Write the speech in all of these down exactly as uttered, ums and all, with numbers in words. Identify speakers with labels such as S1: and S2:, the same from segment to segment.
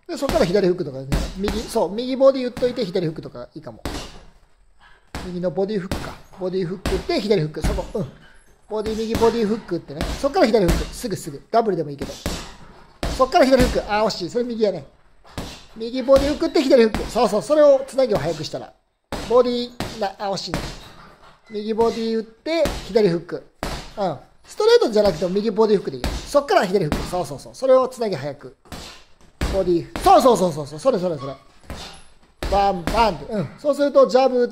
S1: で、そこから左フックとかね、右、そう、右ボディ打っといて左フックとかいいかも。右のボディフックか。ボディフックって左フック、そこ、うん。ボディ、右ボディフックってね。そこから左フック、すぐすぐ。ダブルでもいいけど。そこから左フック、あー、惜しい。それ右やね。右ボディフックって左フック。そうそう、それをつなぎを早くしたら。ボディ、なあ、惜しいね。右ボディ打って、左フック。うん。ストレートじゃなくても右ボディフックでいいよ。そっから左フック。そうそうそう。それをつなぎ早く。ボディ、そうそうそうそうそう。それそれそれ。バンバンって。うん。そうすると、ジャブ打って、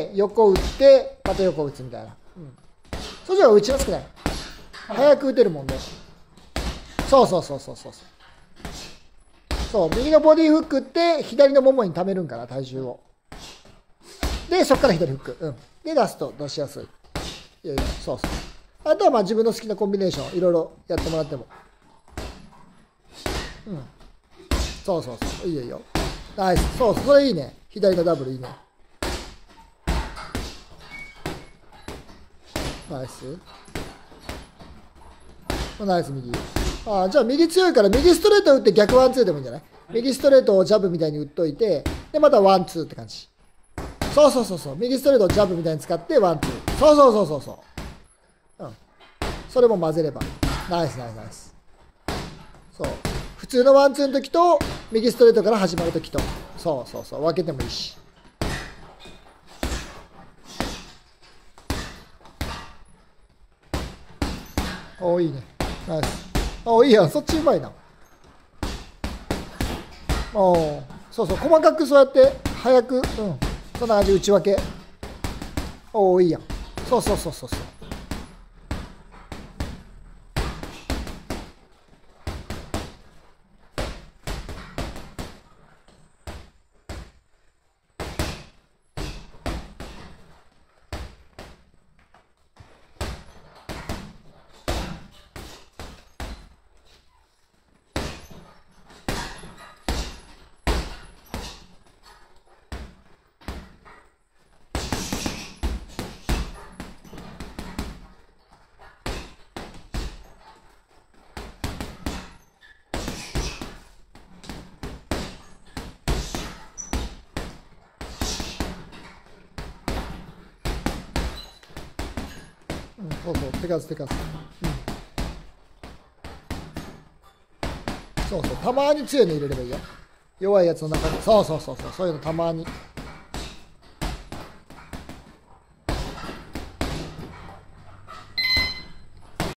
S1: 横打って、また横打つみたいな。うん。そっちは打ちやすくない。早く打てるもんね。そうそうそうそうそう。そう、右のボディフックって、左のももに溜めるんかな、体重を。で、そっから左フック。うん。で、出すと出しやすい。いやいや、そうそう。あとはまあ自分の好きなコンビネーション、いろいろやってもらっても。うん。そうそうそう。いいよいいよ。ナイス。そうそう。それいいね。左のダブルいいね。ナイス。ナイス右。ああ、じゃあ右強いから右ストレート打って逆ワンツーでもいいんじゃない。右ストレートをジャブみたいに打っといて、で、またワンツーって感じ。そうそうそうそう。右ストレートをジャブみたいに使ってワンツー。そうそうそうそうそう。うん。それも混ぜれば。ナイスナイスナイス。そう。普通のワンツーの時と、右ストレートから始まる時と。そうそうそう。分けてもいいし。おー、いいね。ナイス。おー、いいやん。そっちうまいな。おー。そうそう。細かくそうやって、早く、うん。そんな感じ内訳。おお、いいやん。そうそうそうそうそう。そうそう、手数手数。うん。そうそう、たまに強いの入れればいいよ。弱いやつの中に。そうそうそうそう、そういうのたまに。